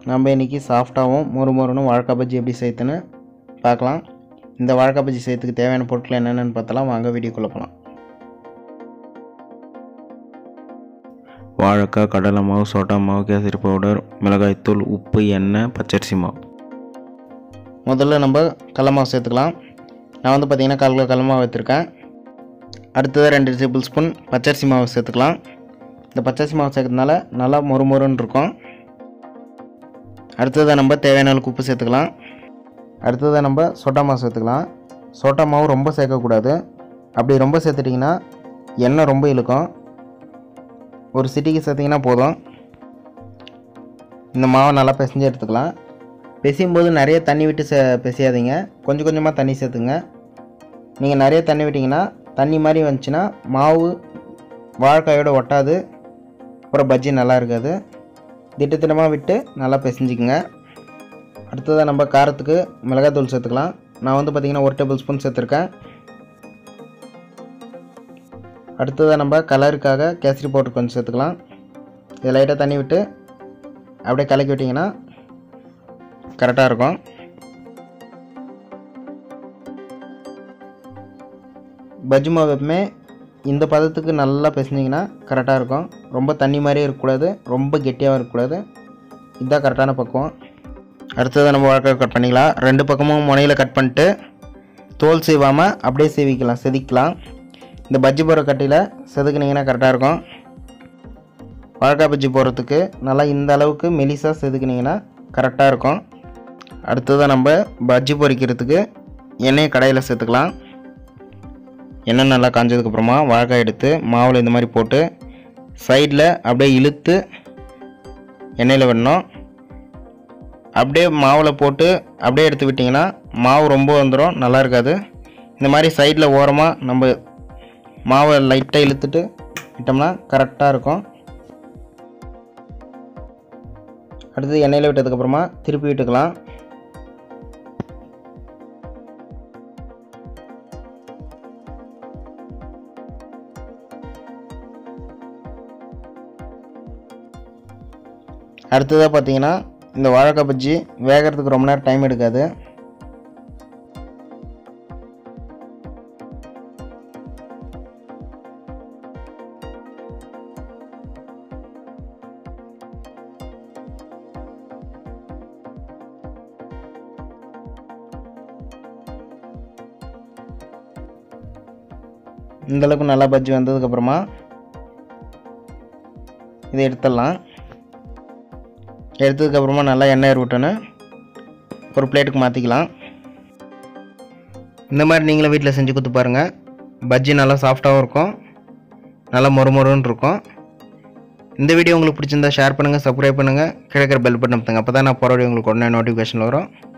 நம்ம இன்றைக்கி சாஃப்டாகவும் மொறுமொறுன்னு வாழைக்காய் பஜ்ஜி எப்படி செய்யுதுன்னு பார்க்கலாம். இந்த வாழைக்காய் பஜ்ஜி செய்யறதுக்கு தேவையான பொருட்கள் என்னென்னு பார்த்தலாம். வாங்க வீடியோக்குள்ளே போகலாம். வாழைக்காய், கடலை மாவு, சோட்டா மாவு, கேசரி பவுடர், மிளகாய்த்தூள், உப்பு, எண்ணெய், பச்சரிசி மாவு. முதல்ல நம்ம கடலை மாவு சேர்த்துக்கலாம். நான் வந்து பார்த்திங்கன்னா 1/4 கிலோ கடலை மாவு எடுத்துருக்கேன். அடுத்தது 2 டேபிள் ஸ்பூன் பச்சரிசி மாவு சேர்த்துக்கலாம். இந்த பச்சரிசி மாவு சேர்க்கறதுனால நல்லா மொறுமொறுன்னு இருக்கும். அடுத்ததாக நம்ம தேவையான அளவுக்கு உப்பு சேர்த்துக்கலாம். அடுத்ததாக நம்ம சோட்டா மாவு சேர்த்துக்கலாம். சோட்டா மாவு ரொம்ப சேர்க்கக்கூடாது. அப்படி ரொம்ப சேர்த்துட்டிங்கன்னா எண்ணெய் ரொம்ப இழுக்கும். ஒரு சிட்டிக்கு சேர்த்திங்கன்னா போதும். இந்த மாவை நல்லா பிசைஞ்சு எடுத்துக்கலாம். பிசையும் போது நிறைய தண்ணி விட்டு பிசையாதீங்க. கொஞ்சம் கொஞ்சமாக தண்ணி சேர்த்துங்க. நீங்கள் நிறைய தண்ணி விட்டிங்கன்னா தண்ணி மாதிரி வந்துச்சுன்னா மாவு வாழைக்காயோடு ஒட்டாது. அப்புறம் பஜ்ஜி நல்லா இருக்காது. திட்டமாக விட்டு நல்லா பிசைஞ்சிக்குங்க. அடுத்ததாக நம்ம காரத்துக்கு மிளகாய்த்தூள் சேர்த்துக்கலாம். நான் வந்து பார்த்திங்கன்னா 1 டேபிள் ஸ்பூன் சேர்த்துருக்கேன். அடுத்ததாக நம்ம கலருக்காக கேசரி பவுடர் கொஞ்சம் சேர்த்துக்கலாம். இது லைட்டாக தண்ணி விட்டு அப்படியே கலக்கி விட்டிங்கன்னா கரெக்டாக இருக்கும். பஜ்ஜி மாவு எப்பவுமே இந்த பதத்துக்கு நல்லா பிசைஞ்சிங்கன்னா கரெக்டாக இருக்கும். ரொம்ப தண்ணி மாதிரியே இருக்கக்கூடாது, ரொம்ப கெட்டியாகவும் இருக்கக்கூடாது. இதுதான் கரெக்டான பக்குவம். அடுத்ததாக நம்ம வாழைக்காய் கட் பண்ணிக்கலாம். 2 பக்கமும் முனையில் கட் பண்ணிட்டு தோல் சீவாமல் அப்படியே செதுக்கலாம். இந்த பஜ்ஜி போடுற கட்டியில் செதுக்குனிங்கன்னா கரெக்டாக இருக்கும். வாழைக்காய் பஜ்ஜி போடுறதுக்கு நல்லா இந்த அளவுக்கு மெலிசாக செதுக்குனிங்கன்னா கரெக்டாக இருக்கும். அடுத்ததாக நம்ம பஜ்ஜி பொரிக்கிறதுக்கு எண்ணெயை கடாயில் சேர்த்துக்கலாம். எண்ணெய் நல்லா காஞ்சதுக்கப்புறமா வாழைக்காய் எடுத்து மாவில் இந்த மாதிரி போட்டு சைடில் அப்படியே இழுத்து எண்ணெயில் விடணும். அப்படியே மாவில் போட்டு அப்படியே எடுத்து விட்டிங்கன்னா மாவு ரொம்ப வந்துடும், நல்லா இருக்காது. இந்த மாதிரி சைடில் ஓரமாக நம்ம மாவை லைட்டாக இழுத்துட்டு விட்டோம்னா கரெக்டாக இருக்கும். அடுத்து எண்ணெயில் விட்டதுக்கப்புறமா திருப்பி விட்டுக்கலாம். அடுத்ததாக பார்த்தீங்கன்னா இந்த வாழைக்காய் பஜ்ஜி வேகிறதுக்கு ரொம்ப நேரம் டைம் எடுக்காது. இந்தளவுக்கு நல்லா பஜ்ஜி வந்ததுக்கப்புறமா இதை எடுத்துடலாம். எடுத்ததுக்கப்புறமா நல்லா எண்ணெய் விட்டோன்னு ஒரு பிளேட்டுக்கு மாற்றிக்கலாம். இந்த மாதிரி நீங்களும் வீட்டில் செஞ்சு கொடுத்து பாருங்கள். பஜ்ஜி நல்லா சாஃப்டாகவும் இருக்கும், நல்லா மொறுமொறுன்னு இருக்கும். இந்த வீடியோ உங்களுக்கு பிடிச்சிருந்தா ஷேர் பண்ணுங்கள், சப்ஸ்கிரைப் பண்ணுங்கள், கிடைக்கிற பெல் பட்டன் அமுத்துங்க. அப்போ தான் நான் போகிற வீடியோ உங்களுக்கு உடனே நோட்டிஃபிகேஷன் வரும்.